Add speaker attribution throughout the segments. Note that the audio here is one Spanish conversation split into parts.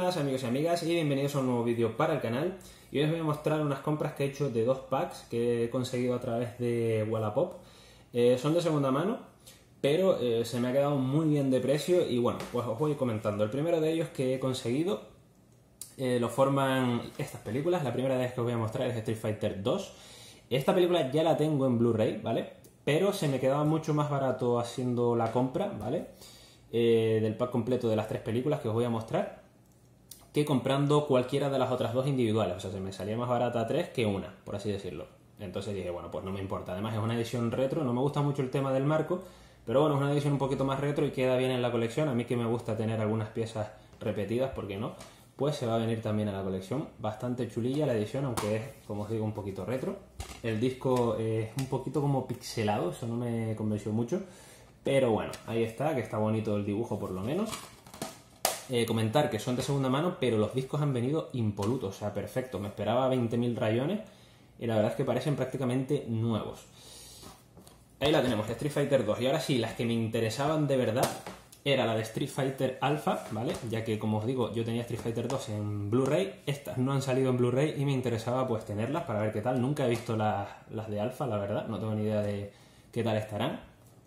Speaker 1: buenas amigos y amigas y bienvenidos a un nuevo vídeo para el canal. Y hoy os voy a mostrar unas compras que he hecho de 2 packs que he conseguido a través de Wallapop. Son de segunda mano, pero se me ha quedado muy bien de precio y bueno, pues os voy comentando. El primero de ellos que he conseguido lo forman estas películas. La primera de ellas que os voy a mostrar es Street Fighter 2. Esta película ya la tengo en Blu-ray, ¿vale? Pero se me quedaba mucho más barato haciendo la compra, ¿vale? Del pack completo de las 3 películas que os voy a mostrar, que comprando cualquiera de las otras 2 individuales. O sea, se me salía más barata 3 que una, por así decirlo. Entonces dije, bueno, pues no me importa. Además es una edición retro, no me gusta mucho el tema del marco, pero bueno, es una edición un poquito más retro y queda bien en la colección. A mí que me gusta tener algunas piezas repetidas, ¿por qué no? Pues se va a venir también a la colección. Bastante chulilla la edición, aunque es, como os digo, un poquito retro. El disco es un poquito como pixelado, eso no me convenció mucho. Pero bueno, ahí está, que está bonito el dibujo por lo menos. Comentar que son de segunda mano, pero los discos han venido impolutos, o sea, perfecto. Me esperaba 20.000 rayones y la verdad es que parecen prácticamente nuevos. Ahí la tenemos, Street Fighter 2. Y ahora sí, las que me interesaban de verdad era la de Street Fighter Alpha, ¿vale? Ya que, como os digo, yo tenía Street Fighter 2 en Blu-ray. Estas no han salido en Blu-ray y me interesaba pues tenerlas para ver qué tal. Nunca he visto las de Alpha, la verdad. No tengo ni idea de qué tal estarán.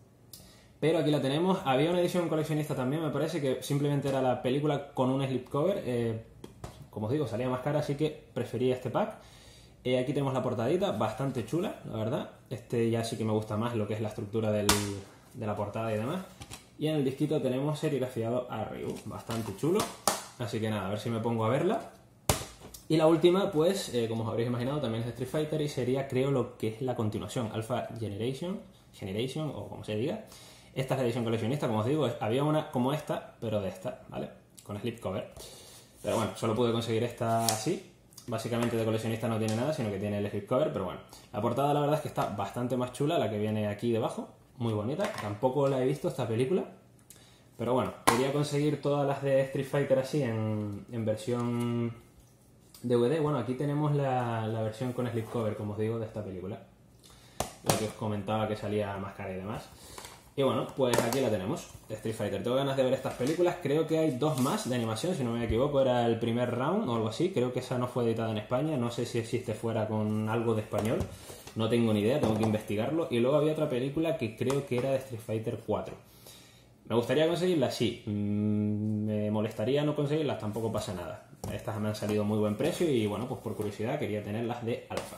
Speaker 1: Pero aquí la tenemos. Había una edición coleccionista también, me parece, que simplemente era la película con un slipcover. Como os digo, salía más cara, así que preferí este pack. Aquí tenemos la portadita, bastante chula, la verdad. Este ya sí que me gusta más lo que es la estructura de la portada y demás. Y en el disquito tenemos serigrafiado a Ryu, bastante chulo. Así que nada, a ver si me pongo a verla. Y la última, pues, como os habréis imaginado, también es Street Fighter y sería, creo, lo que es la continuación, Alpha Generation o como se diga. Esta es la edición coleccionista, como os digo, había una como esta, pero de esta, ¿vale? Con slipcover. Pero bueno, solo pude conseguir esta así. Básicamente de coleccionista no tiene nada, sino que tiene el slipcover, pero bueno. La portada la verdad es que está bastante más chula, la que viene aquí debajo. Muy bonita. Tampoco la he visto esta película. Pero bueno, quería conseguir todas las de Street Fighter así en versión DVD. Bueno, aquí tenemos la versión con slipcover, como os digo, de esta película. La que os comentaba que salía más cara y demás. Y bueno, pues aquí la tenemos, Street Fighter. Tengo ganas de ver estas películas. Creo que hay 2 más de animación, si no me equivoco. Era el primer round o algo así. Creo que esa no fue editada en España. No sé si existe fuera con algo de español. No tengo ni idea, tengo que investigarlo. Y luego había otra película que creo que era de Street Fighter 4. ¿Me gustaría conseguirlas? Sí. ¿Me molestaría no conseguirlas? Tampoco pasa nada. Estas me han salido a muy buen precio y bueno, pues por curiosidad quería tenerlas de Alpha.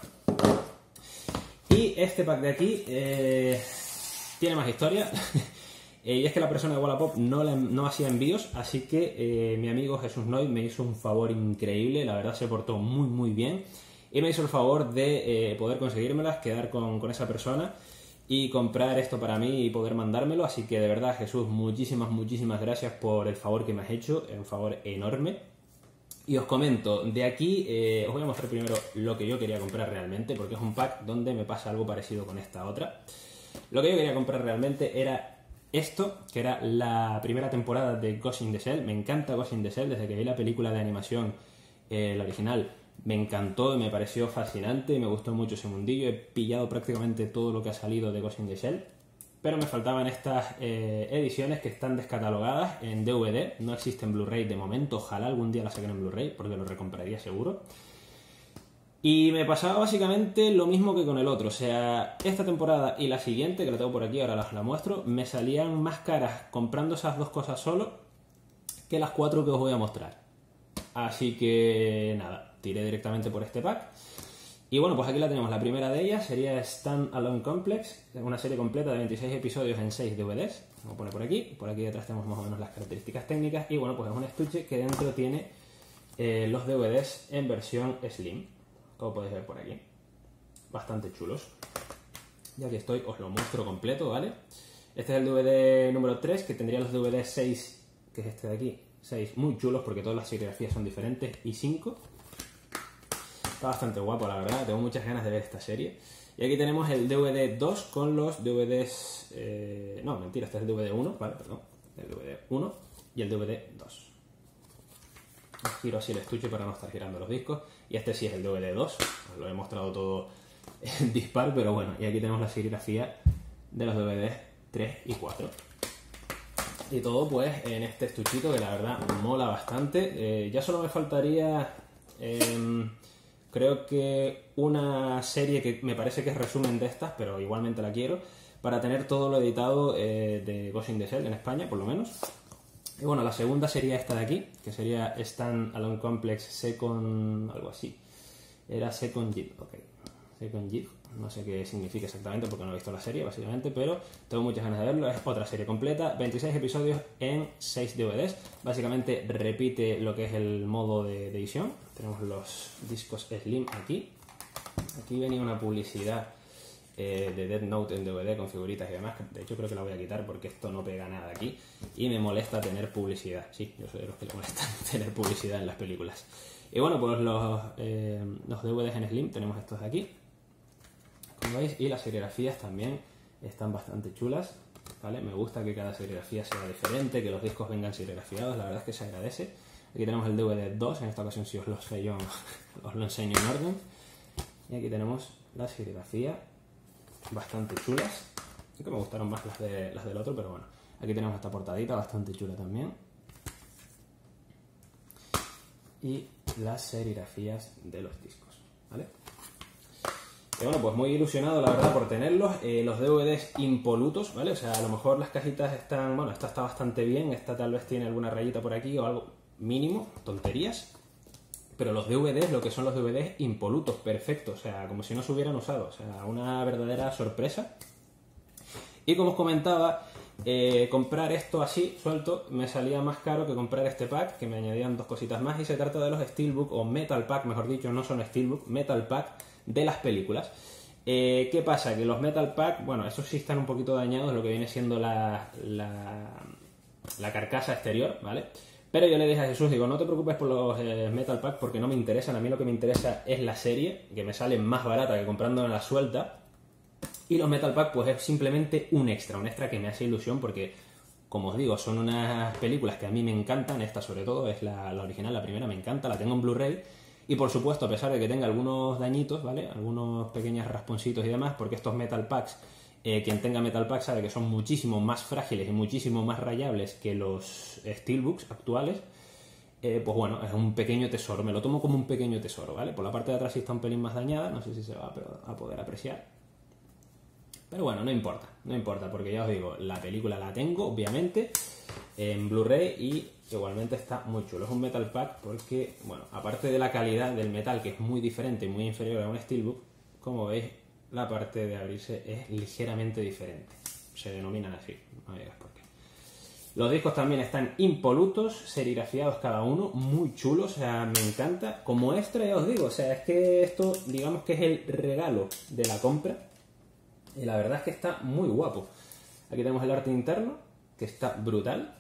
Speaker 1: Y este pack de aquí tiene más historia. Y es que la persona de Wallapop no hacía envíos, así que mi amigo Jesús Noy me hizo un favor increíble. La verdad se portó muy muy bien y me hizo el favor de poder conseguírmelas, quedar con esa persona y comprar esto para mí y poder mandármelo. Así que de verdad, Jesús, muchísimas gracias por el favor que me has hecho, es un favor enorme. Y os comento, de aquí os voy a mostrar primero lo que yo quería comprar realmente, porque es un pack donde me pasa algo parecido con esta otra. Lo que yo quería comprar realmente era esto, que era la primera temporada de Ghost in the Shell. Me encanta Ghost in the Shell, desde que vi la película de animación, la original, me encantó y me pareció fascinante, me gustó mucho ese mundillo. He pillado prácticamente todo lo que ha salido de Ghost in the Shell, pero me faltaban estas ediciones que están descatalogadas en DVD, no existen Blu-ray de momento. Ojalá algún día la saquen en Blu-ray, porque lo recompraría seguro. Y me pasaba básicamente lo mismo que con el otro, o sea, esta temporada y la siguiente, que la tengo por aquí, ahora la muestro, me salían más caras comprando esas 2 cosas solo que las 4 que os voy a mostrar. Así que nada, tiré directamente por este pack. Y bueno, pues aquí la tenemos. La primera de ellas sería Stand Alone Complex, una serie completa de 26 episodios en 6 DVDs. Vamos a poner por aquí. Por aquí detrás tenemos más o menos las características técnicas. Y bueno, pues es un estuche que dentro tiene los DVDs en versión Slim, como podéis ver por aquí. Bastante chulos. Ya que estoy, os lo muestro completo, ¿vale? Este es el DVD número 3, que tendría los DVDs 6, que es este de aquí. 6 muy chulos porque todas las serigrafías son diferentes. Y 5. Está bastante guapo, la verdad. Tengo muchas ganas de ver esta serie. Y aquí tenemos el DVD 2 con los DVDs... no, mentira, este es el DVD 1, ¿vale? Perdón. El DVD 1 y el DVD 2. Giro así el estuche para no estar girando los discos. Y este sí es el DVD 2. Os lo he mostrado todo en dispar, pero bueno. Y aquí tenemos la serigrafía de los DVDs 3 y 4. Y todo pues en este estuchito que la verdad mola bastante. Ya solo me faltaría, creo que una serie que me parece que es resumen de estas, pero igualmente la quiero, para tener todo lo editado de Ghost in the Shell en España, por lo menos. Y bueno, la segunda sería esta de aquí, que sería Stand Alone Complex Second... algo así. Era Second Jib, ok. Second Jib, no sé qué significa exactamente porque no he visto la serie, básicamente, pero tengo muchas ganas de verlo. Es otra serie completa, 26 episodios en 6 DVDs. Básicamente repite lo que es el modo de edición. Tenemos los discos Slim aquí. Aquí venía una publicidad de Death Note en DVD con figuritas y demás. De hecho creo que la voy a quitar porque esto no pega nada aquí y me molesta tener publicidad. Sí, yo soy de los que le molesta tener publicidad en las películas. Y bueno, pues los DVDs en Slim tenemos estos de aquí, como veis, y las serigrafías también están bastante chulas, ¿vale? Me gusta que cada serigrafía sea diferente, que los discos vengan serigrafiados, la verdad es que se agradece. Aquí tenemos el DVD 2, en esta ocasión si os lo enseño en orden. Y aquí tenemos la serigrafía, bastante chulas. Sí que me gustaron más las del otro, pero bueno. Aquí tenemos esta portadita bastante chula también. Y las serigrafías de los discos, ¿vale? Y bueno, pues muy ilusionado la verdad por tenerlos. Los DVDs impolutos, ¿vale? O sea, a lo mejor las cajitas están... Bueno, esta está bastante bien, esta tal vez tiene alguna rayita por aquí o algo mínimo, tonterías. Pero los DVDs, lo que son los DVDs impolutos, perfectos, o sea, como si no se hubieran usado, o sea, una verdadera sorpresa. Y como os comentaba, comprar esto así, suelto, me salía más caro que comprar este pack, que me añadían dos cositas más, y se trata de los Steelbook, o Metal Pack, mejor dicho, no son Steelbook, Metal Pack de las películas. ¿Qué pasa? Que los Metal Pack, bueno, esos sí están un poquito dañados, lo que viene siendo la carcasa exterior, ¿vale? Pero yo le dije a Jesús, digo, no te preocupes por los Metal Pack porque no me interesan. A mí lo que me interesa es la serie, que me sale más barata que comprando en la suelta. Y los Metal Pack pues es simplemente un extra que me hace ilusión porque, como os digo, son unas películas que a mí me encantan. Esta sobre todo es la original, la primera me encanta, la tengo en Blu-ray. Y por supuesto, a pesar de que tenga algunos dañitos, ¿vale? Algunos pequeños rasponcitos y demás, porque estos Metal Packs... quien tenga Metal Pack sabe que son muchísimo más frágiles y muchísimo más rayables que los Steelbooks actuales. Pues bueno, es un pequeño tesoro, me lo tomo como un pequeño tesoro, ¿vale? Por la parte de atrás sí está un pelín más dañada, no sé si se va a poder apreciar. Pero bueno, no importa, porque ya os digo, la película la tengo, obviamente, en Blu-ray y igualmente está muy chulo. Es un Metal Pack porque, bueno, aparte de la calidad del metal, que es muy diferente y muy inferior a un Steelbook, como veis, la parte de abrirse es ligeramente diferente. Se denominan así, no me digas por qué. Los discos también están impolutos, serigrafiados cada uno, muy chulos, o sea, me encanta. Como extra ya os digo, o sea, es que esto, digamos que es el regalo de la compra. Y la verdad es que está muy guapo. Aquí tenemos el arte interno, que está brutal.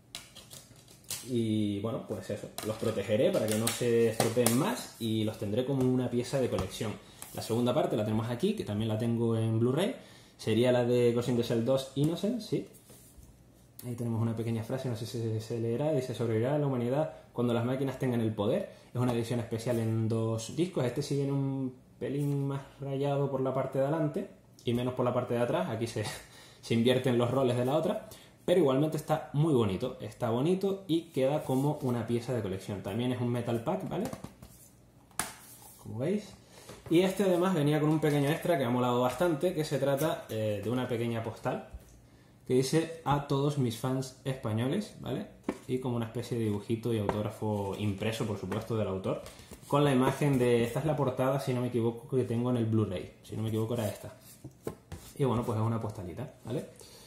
Speaker 1: Y bueno, pues eso, los protegeré para que no se estropeen más y los tendré como una pieza de colección. La segunda parte la tenemos aquí, que también la tengo en Blu-ray. Sería la de Ghost in the Shell 2 Innocent, sí. Ahí tenemos una pequeña frase, no sé si se leerá. Dice: sobrevivirá a la humanidad cuando las máquinas tengan el poder. Es una edición especial en 2 discos. Este sí viene un pelín más rayado por la parte de adelante y menos por la parte de atrás. Aquí se invierten los roles de la otra. Pero igualmente está muy bonito. Está bonito y queda como una pieza de colección. También es un Metal Pack, ¿vale? Como veis. Y este además venía con un pequeño extra que ha molado bastante, que se trata de una pequeña postal que dice: a todos mis fans españoles, ¿vale? Y como una especie de dibujito y autógrafo impreso, por supuesto, del autor, con la imagen de... Esta es la portada, si no me equivoco, que tengo en el Blu-ray. Si no me equivoco era esta. Y bueno, pues es una postalita, ¿vale?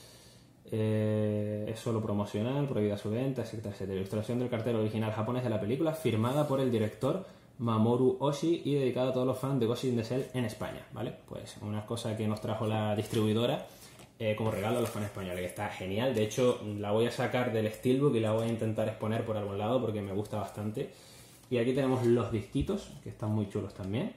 Speaker 1: Es solo promocional, prohibida su venta, etcétera, etcétera. Ilustración del cartel original japonés de la película, firmada por el director Mamoru Oshii y dedicada a todos los fans de Ghost in the Shell en España, ¿vale? Pues una cosa que nos trajo la distribuidora como regalo a los fans españoles, que está genial. De hecho, la voy a sacar del Steelbook y la voy a intentar exponer por algún lado porque me gusta bastante. Y aquí tenemos los disquitos, que están muy chulos también.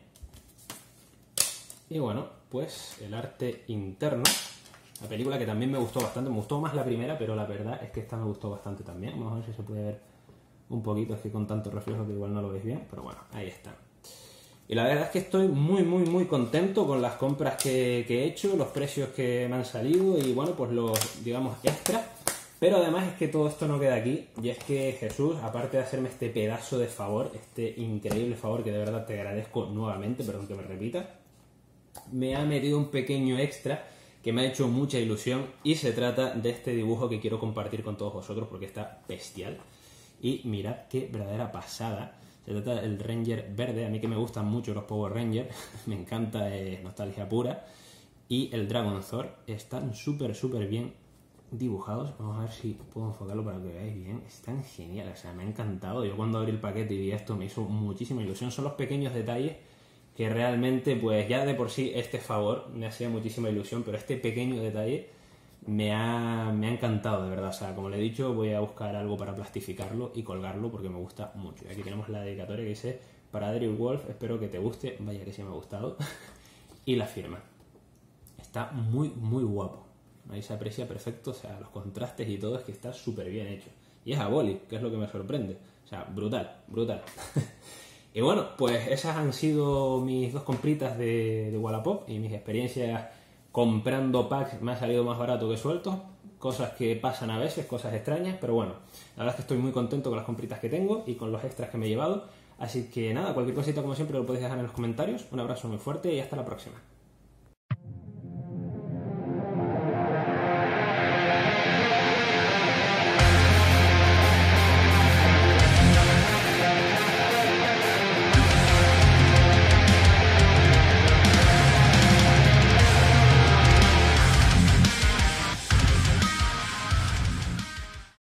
Speaker 1: Y bueno, pues el arte interno. La película que también me gustó bastante, me gustó más la primera, pero la verdad es que esta me gustó bastante también. Vamos a ver si se puede ver un poquito, es que con tanto reflejo que igual no lo veis bien, pero bueno, ahí está. Y la verdad es que estoy muy contento con las compras que he hecho, los precios que me han salido y bueno, pues los, digamos, extras. Pero además es que todo esto no queda aquí, y es que Jesús, aparte de hacerme este pedazo de favor, este increíble favor que de verdad te agradezco nuevamente, perdón que me repita, me ha metido un pequeño extra que me ha hecho mucha ilusión, y se trata de este dibujo que quiero compartir con todos vosotros porque está bestial. Y mirad qué verdadera pasada. Se trata del Ranger verde, a mí que me gustan mucho los Power Rangers, me encanta, es nostalgia pura. Y el Dragon Thor están súper bien dibujados. Vamos a ver si puedo enfocarlo para que veáis bien. Están geniales, o sea, me ha encantado. Yo cuando abrí el paquete y vi esto me hizo muchísima ilusión. Son los pequeños detalles que realmente, pues ya de por sí este favor me hacía muchísima ilusión, pero este pequeño detalle me ha encantado, de verdad. O sea, como le he dicho, voy a buscar algo para plastificarlo y colgarlo porque me gusta mucho. Y aquí tenemos la dedicatoria que dice: para Daryl Wolf, espero que te guste. Vaya que sí me ha gustado. Y la firma. Está muy guapo. Ahí se aprecia perfecto, o sea, los contrastes y todo, es que está súper bien hecho. Y es a boli, que es lo que me sorprende. O sea, brutal. Y bueno, pues esas han sido mis dos compritas de Wallapop y mis experiencias comprando packs. Me ha salido más barato que sueltos, cosas que pasan a veces, cosas extrañas, pero bueno, la verdad es que estoy muy contento con las compritas que tengo y con los extras que me he llevado. Así que nada, cualquier cosita como siempre lo podéis dejar en los comentarios. Un abrazo muy fuerte y hasta la próxima.